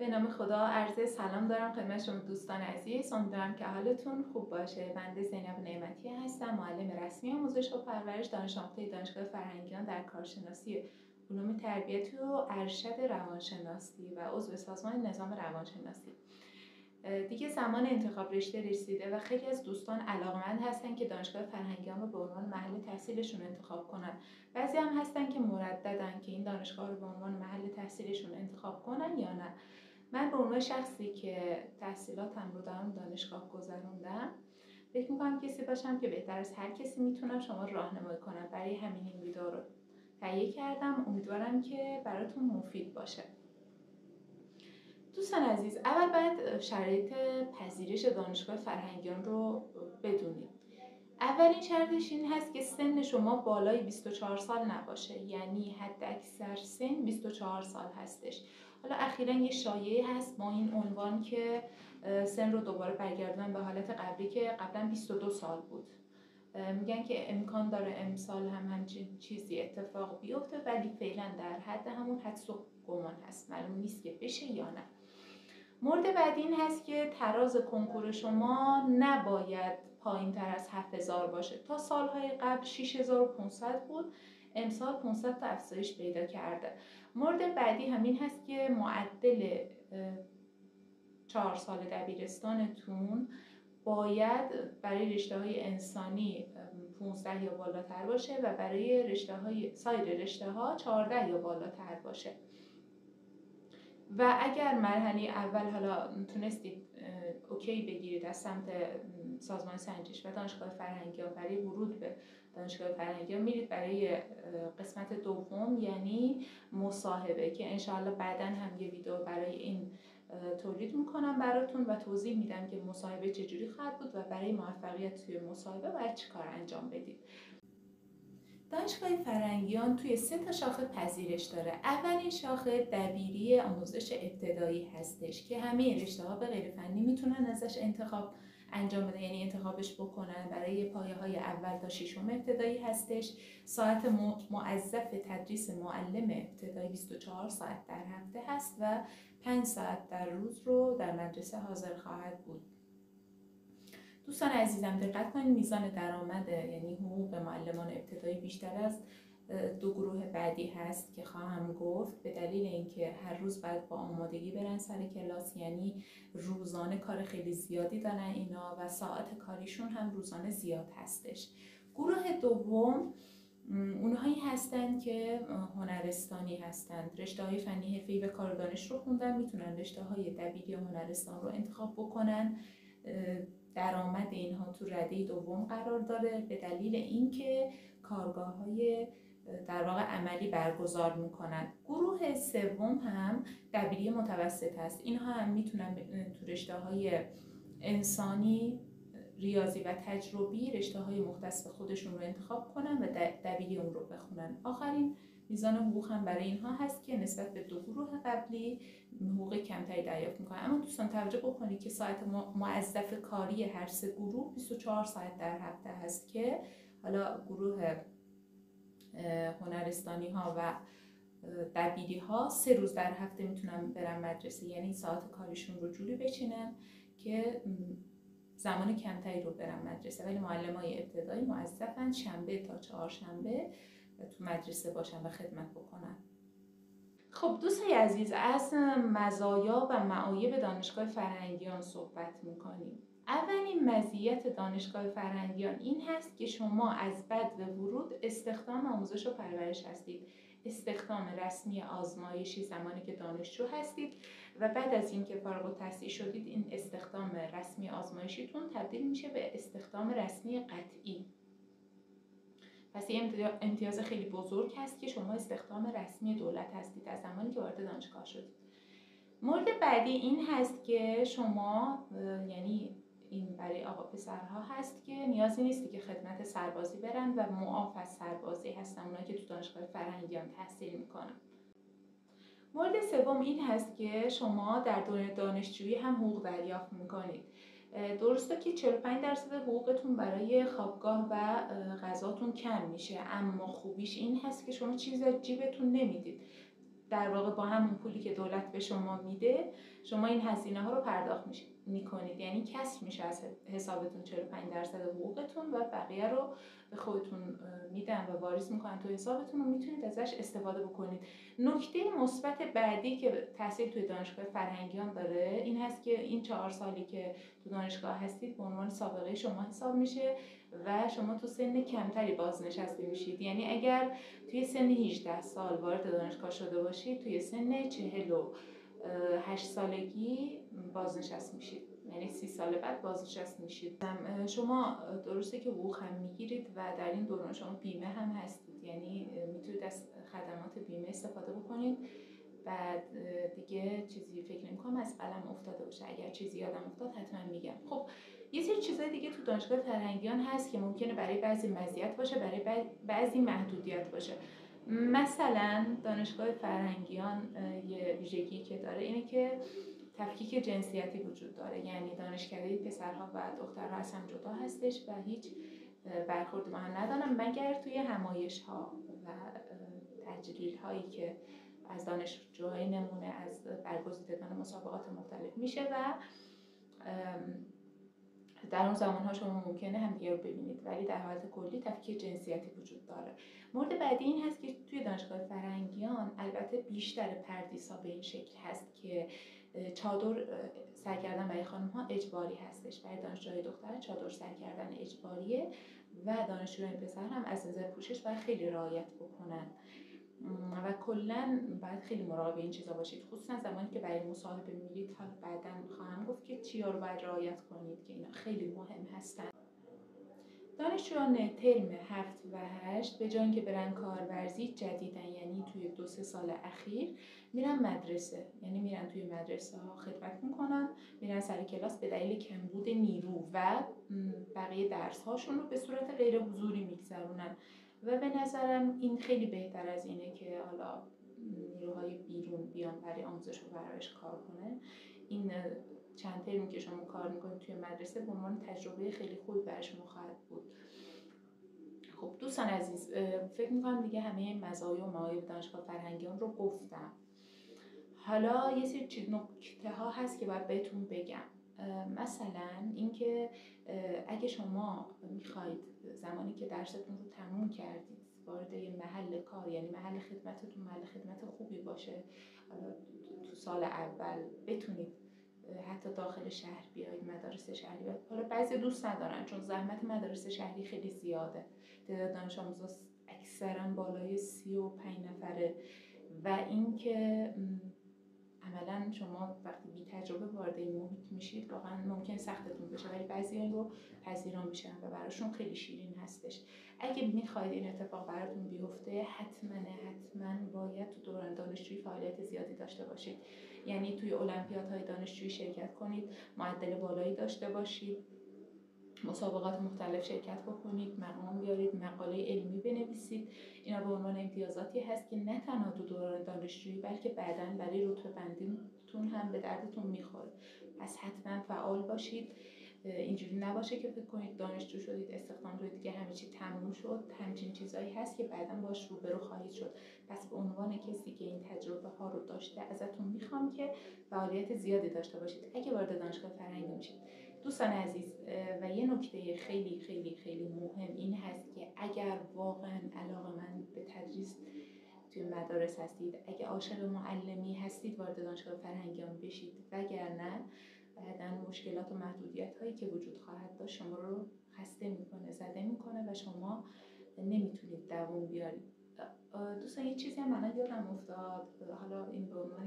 به نام خدا عرض سلام دارم خدمت شما دوستان عزیز. امیدوارم که حالتون خوب باشه. بنده زینب نعمتی هستم، معلم رسمی آموزش و پرورش دانش آموزای دانشگاه فرهنگیان در کارشناسی علوم تربیتی و ارشد روانشناسی و عضو سازمان نظام روانشناسی. دیگه زمان انتخاب رشته رسیده و خیلی از دوستان علاقمند هستن که دانشگاه فرهنگیان رو به عنوان محل تحصیلشون انتخاب کنن. بعضی هم هستن که مرددن که این دانشگاه رو به عنوان محل تحصیلشون انتخاب کنن یا نه. من به عنوان شخصی که تحصیلاتم رو در اون دانشگاه گذروندم فکر می‌کنم کسی باشم که بهتر از هر کسی میتونم شما راهنمایی کنم. برای همین این ویدیو رو تهیه کردم. امیدوارم که براتون مفید باشه. دوستان عزیز، اول باید شرایط پذیرش دانشگاه فرهنگیان رو بدونید. اولین شرطش این هست که سن شما بالای 24 سال نباشه، یعنی حد اکثر سن 24 سال هستش. حالا اخیراً یه شایعه هست با این عنوان که سن رو دوباره برگردونن به حالت قبلی که قبلا 22 سال بود. میگن که امکان داره امسال هم همچین چیزی اتفاق بیفته، ولی فعلا در حد همون حدس و گمان هست، معلوم نیست که بشه یا نه. مورد بعدی این هست که تراز کنکور شما نباید پایین تر از 7000 باشه. تا سالهای قبل 6500 بود، امسال 500 تا افزایش پیدا کرده. مورد بعدی همین هست که معدل 4 سال دبیرستانتون باید برای رشته‌های انسانی 15 یا بالاتر باشه و برای سایر رشته‌ها 14 یا بالاتر باشه. و اگر مرحله اول حالا تونستید اوکی بگیرید از سمت سازمان سنجش و دانشگاه فرهنگیان، برای ورود به دانشگاه فرهنگیان میرید برای قسمت دوم، یعنی مصاحبه، که انشاءالله بعداً هم یه ویدیو برای این تولید میکنم براتون و توضیح میدم که مصاحبه چجوری خواهد بود و برای موفقیت توی مصاحبه باید چی کار انجام بدید. دانشگاه فرهنگیان توی 3 تا شاخه پذیرش داره. اولین شاخه دبیری آموزش ابتدایی هستش که همه رشته‌ها به غیر فنی میتونن ازش انتخاب انجام بدن، یعنی انتخابش بکنن. برای پایه‌های اول تا ششم ابتدایی هستش. ساعت موظف تدریس معلم ابتدایی 24 ساعت در هفته هست و 5 ساعت در روز رو در مدرسه حاضر خواهد بود. دوستان عزیزم دقت کنید، میزان درآمد یعنی حقوق معلمان ابتدایی بیشتر از 2 گروه بعدی هست که خواهم گفت، به دلیل اینکه هر روز باید با آمادگی برن سر کلاس، یعنی روزانه کار خیلی زیادی دارن اینا و ساعت کاریشون هم روزانه زیاد هستش. گروه دوم اونهایی هستن که هنرستانی هستند، رشته‌های فنی حرفه‌ای و کار دانش رو خوندن، میتونن رشته‌های دبیری هنرستان رو انتخاب بکنن. درآمد اینها تو رده دوم قرار داره به دلیل اینکه کارگاه‌های در واقع عملی برگزار میکنن. گروه سوم هم دبیری متوسط هست. اینها هم میتونن تو رشته‌های انسانی، ریاضی و تجربی رشته‌های مختص به خودشون رو انتخاب کنن و دبیری اون رو بخونن. آخرین میزان حقوق هم برای اینها هست که نسبت به 2 گروه قبلی حقوق کمتری دریافت میکنن. اما دوستان توجه بکنید که ساعت موظف کاری هر 3 گروه 24 ساعت در هفته هست که حالا گروه هنرستانی ها و دبیری ها 3 روز در هفته میتونن برن مدرسه، یعنی ساعت کاریشون رو جوری بچینن که زمان کمتری رو برن مدرسه، ولی معلمای ابتدایی موظفن شنبه تا چهارشنبه تو مدرسه باشن و خدمت بکنن. خب دوستای عزیز، از مزایا و معایب دانشگاه فرهنگیان صحبت میکنیم. اولین مزیت دانشگاه فرهنگیان این هست که شما از بدو ورود استخدام آموزش و پرورش هستید. استخدام رسمی آزمایشی زمانی که دانشجو هستید و بعد از اینکه فارغ التحصیل شدید این استخدام رسمی آزمایشیتون تبدیل میشه به استخدام رسمی قطعی. پس یه امتیاز خیلی بزرگ هست که شما استخدام رسمی دولت هستید از زمانی که وارد دانشگاه شدید. مورد بعدی این هست که شما، یعنی این برای آقا پسرها هست که نیازی نیستی که خدمت سربازی برن و معاف از سربازی هستن اونایی که تو دانشگاه فرهنگیان تحصیل میکنن. مورد سوم این هست که شما در دوره دانشجویی هم حقوق دریافت میکنید. درسته که 45% حقوقتون برای خوابگاه و غذاتون کم میشه، اما خوبیش این هست که شما چیزی از جیبتون نمیدید. در واقع با همون پولی که دولت به شما میده شما این هزینه ها رو پرداخت میکنید، یعنی کسر میشه از حسابتون 45% حقوقتون و بقیه رو به خودتون میدن و واریز میکنن تو حسابتون و میتونید ازش استفاده بکنید. نکته مثبت بعدی که تحصیل توی دانشگاه فرهنگیان داره این هست که این 4 سالی که تو دانشگاه هستید به عنوان سابقه شما حساب میشه و شما تو سن کمتری بازنشسته میشید. یعنی اگر توی سن 18 سال وارد دانشگاه شده باشید توی سن 48 سالگی بازنشسته میشید، یعنی 30 سال بعد بازنشسته میشید. شما درسته که حقوق هم میگیرید و در این دوران شما بیمه هم هستید، یعنی میتونید از خدمات بیمه استفاده بکنید. بعد دیگه چیزی فکر نمی‌کنم از قلم افتاده باشه، اگر چیزی یادم افتاد حتما میگم. خب یه سری چیزای دیگه تو دانشگاه فرهنگیان هست که ممکنه برای بعضی مزیت باشه، برای بعضی محدودیت باشه. مثلا دانشگاه فرهنگیان یه ویژگی که داره اینه که تفکیک جنسیتی وجود داره، یعنی دانشکده پسرها و دخترها از هم جدا هستش و هیچ برخورد با هم ندارن مگر توی همایش‌ها و تجلیل هایی که از دانشجوهای نمونه از برگزیدگان مسابقات مختلف میشه و در اون زمانها شما ممکنه همدیگه رو ببینید، ولی در حالت کلی تفکیک جنسیتی وجود داره. مورد بعدی این هست که توی دانشگاه فرهنگیان البته بیشتر پردیسا به این شکل هست که چادر سر کردن برای خانم ها اجباری هستش، برای دانشجوهای دختر چادر سر کردن اجباریه و دانشجوهای پسر هم از نظر پوشش باید خیلی رعایت بکنن و کلا باید خیلی مراقب این چیزا باشید، خصوصا زمانی که برای مصاحبه میرید. حالا بعداً خواهم گفت که چیا رو باید رعایت کنید که اینا خیلی مهم هستن. دانشجویان ترم 7 و 8 به جای اینکه برن کارورزی جدیدن، یعنی توی 2-3 سال اخیر میرن مدرسه، یعنی میرن توی مدرسه ها خدمت میکنن، میرن سر کلاس به دلیل کمبود نیرو و بقیه درس هاشون رو به صورت غیر حضوری میگذرونن و به نظرم این خیلی بهتر از اینه که حالا نیروهای بیرون بیان برای آموزش و پرورش کار کنه. این چند ترمی که شما کار میکنید توی مدرسه به عنوان تجربه خیلی خوبی برای شما خواهد بود. خب دوستان عزیز، فکر میکنم دیگه همه مزایا و معایب دانشگاه فرهنگیان رو گفتم. حالا یه سری نکته ها هست که باید بهتون بگم. مثلا اینکه اگه شما میخواید زمانی که درستون رو تموم کردید وارد یه محل کار، یعنی محل خدمتتون محل خدمت خوبی باشه، تو سال اول بتونید حتی داخل شهر بیایید، مدارس شهری بیایید. حالا بعضی دوست ندارن چون زحمت مدارس شهری خیلی زیاده، تعداد دانش آموزا اکثرا بالای 35 نفره و اینکه عملا شما وقتی بی تجربه وارد این محیط میشید واقعا ممکن سختتون بشه، ولی بعضی رو پذیرا میشن و براشون خیلی شیرین هستش. اگه میخواید این اتفاق براتون بیفته حتما باید تو دوران دانشجویی فعالیت زیادی داشته باشید، یعنی توی المپیادهای دانشجویی شرکت کنید، معدل بالایی داشته باشید، مسابقات مختلف شرکت بکنید، مقام بیارید، مقاله علمی بنویسید. اینا به عنوان امتیازاتی هست که نه تنها تو دوران دانشجویی بلکه بعداً برای رتبه بندیتون هم به دردتون میخوره. پس حتما فعال باشید. اینجوری نباشه که فکر کنید دانشجو شدید، استخدام شدید، دیگه همه چی تموم شد. همچین چیزایی هست که بعداً باش روبرو خواهید شد. پس به عنوان کسی که این تجربه ها رو داشته ازتون میخوام که فعالیت زیادی داشته باشید اگه وارد دانشگاه فرهنگی میشید. دوستان عزیز، و یه نکته خیلی خیلی خیلی مهم این هست که اگر واقعا علاقه‌مند به تدریس توی مدارس هستید، اگه عاشق معلمی هستید وارد دانشگاه فرهنگیان بشید، وگرنه بعداً مشکلات و محدودیت هایی که وجود خواهد داشت شما رو خسته میکنه، زده میکنه و شما نمیتونید دوام بیارید. دوستان یه چیزی هم من یادم افتاد، حالا این به عنوان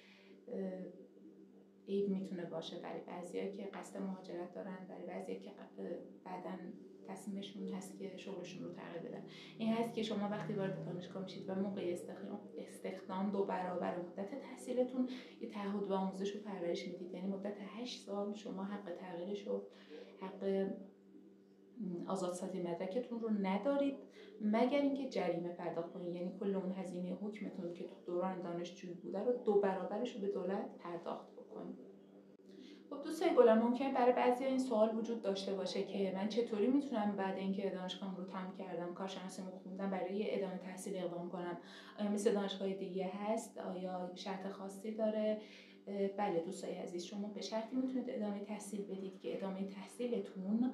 عیب میتونه باشه برای بعضیا که قصد مهاجرت دارن، برای بعضیا که بعداً تصمیمشون هست که شغلشون رو تغییر بدن. این هست که شما وقتی وارد دانشگاه میشید و موقع استخدام 2 برابر مدت تحصیلتون یه تعهد به آموزش و پرورش میدید، یعنی مدت 8 سال شما حق تغییرش و حق آزادسازی مدرکتون رو ندارید مگر اینکه جریمه پرداخت کنید، یعنی کل اون هزینه حکمتون که تو دوران دانشجویی بوده رو 2 برابرش رو به دولت پرداخت بکنید. خب دوستای گلم، ممکنه برای بعضیا این سوال وجود داشته باشه که من چطوری میتونم بعد اینکه دانشگاهم رو تموم کردم، کارشناسیمو خوندم، برای ادامه تحصیل اقدام کنم؟ آیا مثل دانشگاه دیگه هست؟ آیا شرط خاصی داره؟ بله دوستای عزیز، شما به شرطی میتونید ادامه تحصیل بدید که ادامه تحصیلتون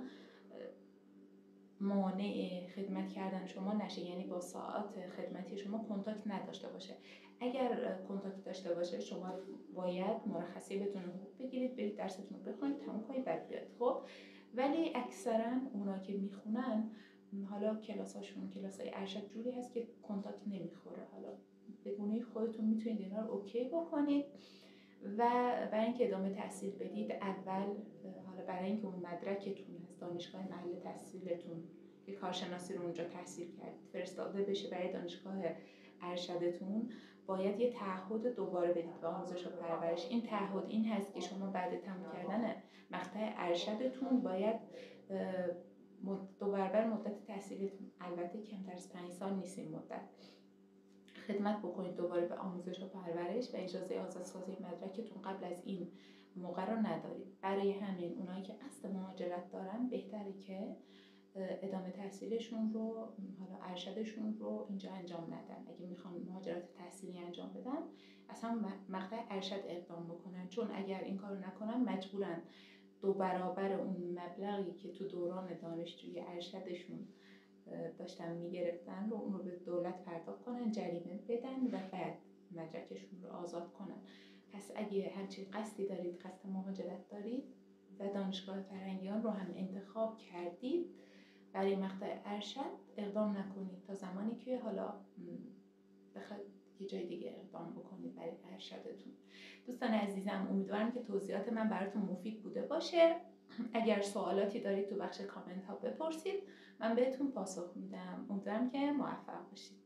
مانع خدمت کردن شما نشه، یعنی با ساعات خدمتی شما کنتاکت نداشته باشه. اگر کنتاکت داشته باشه شما باید مرخصی بدون حقوق بگیرید، برید درستون رو بخونید، تموم کنید، بعد بیاد. خب ولی اکثرا اونا که میخونن، حالا کلاساشون کلاسای ارشد جوری هست که کنتاکت نمیخوره. حالا به گونه خودتون میتونید اینا رو اوکی بکنید و برای اینکه ادامه تحصیل بدید، اول حالا برای اینکه اون مدرکتون از دانشگاه محل تحصیلتون که کارشناسی رو اونجا تحصیل کردید فرستاده بشه برای دانشگاه ارشدتون، باید یه تعهد دوباره بدید به آموزش و پرورش. این تعهد این هست که شما بعد تموم کردن مقطع ارشدتون باید 2 برابر مدت تحصیلتون، البته کمتر از 5 سال نیست این مدت، خدمت بکنید دوباره به آموزش و پرورش و اجازه آزادسازی مدرکتون قبل از این موقع رو ندارید. برای همین اونایی که قصد مهاجرت دارن بهتره که ادامه تحصیلشون رو، حالا ارشدشون رو اینجا انجام ندن. اگه میخوان مهاجرت تحصیلی انجام بدن، اصلا مقطع ارشد اقدام بکنن، چون اگر این کارو نکنن مجبورن 2 برابر اون مبلغی که تو دوران دانشجویی ارشدشون داشتن میگرفتن رو اون رو به دولت پرداخت کنن، جریمه بدن و بعد مدرکشون رو آزاد کنن. پس اگه همچین قصدی دارید، قصد مهاجرت دارید و دانشگاه فرهنگیان رو هم انتخاب کردید برای مقطع ارشد، اقدام نکنید تا زمانی که حالا بخواید یه جای دیگه اقدام بکنید برای ارشدتون. دوستان عزیزم، امیدوارم که توضیحات من براتون مفید بوده باشه. اگر سوالاتی دارید تو بخش کامنت ها بپرسید، من بهتون پاسخ میدم. امیدوارم که موفق باشید.